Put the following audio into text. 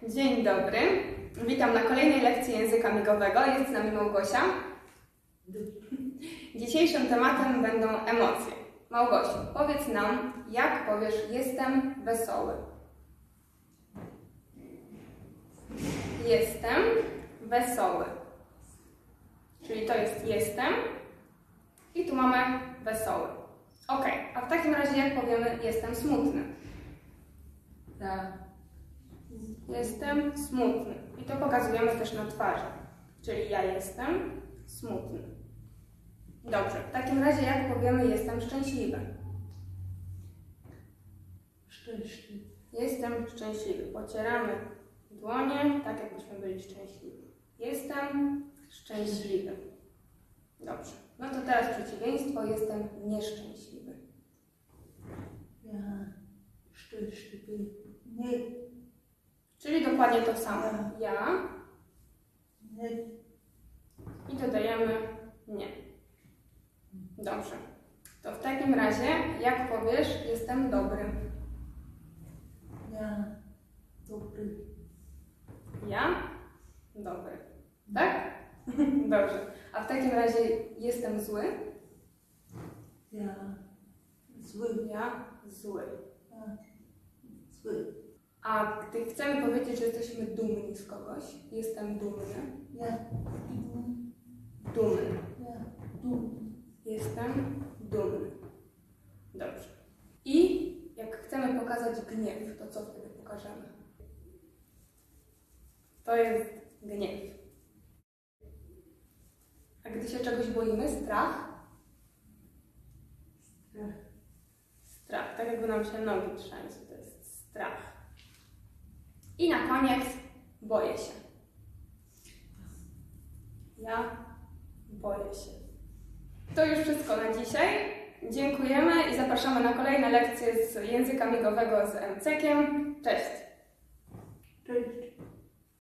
Dzień dobry, witam na kolejnej lekcji języka migowego. Jest z nami Małgosia. Dzisiejszym tematem będą emocje. Małgosiu, powiedz nam, jak powiesz jestem wesoły. Jestem wesoły. Czyli to jest jestem i tu mamy wesoły. Ok, a w takim razie jak powiemy jestem smutny? Jestem smutny. I to pokazujemy też na twarzy. Czyli ja jestem smutny. Dobrze, w takim razie jak powiemy jestem szczęśliwy? Szczęśliwy. Jestem szczęśliwy. Pocieramy dłonie, tak jakbyśmy byli szczęśliwi. Jestem szczęśliwy. Dobrze. No to teraz przeciwieństwo. Jestem nieszczęśliwy. Ja szczęśliwy. Nie. Czyli dokładnie to samo. Ja. Nie. I dodajemy nie. Dobrze. To w takim razie, jak powiesz, jestem dobry? Ja dobry. Ja? Dobry. Tak? Dobrze. A w takim razie jestem zły? Ja zły. Ja zły. Ja zły. A gdy chcemy powiedzieć, że jesteśmy dumni z kogoś, jestem dumny. Ja Dumny. Ja dumny. Jestem dumny. Dobrze. I jak chcemy pokazać gniew, to co wtedy pokażemy? To jest gniew. A gdy się czegoś boimy, strach? Strach. Strach. Tak jakby nam się nogi trzęsły, to jest strach. I na koniec boję się. Ja boję się. To już wszystko na dzisiaj. Dziękujemy i zapraszamy na kolejne lekcje z języka migowego z MCK-iem. Cześć! Cześć.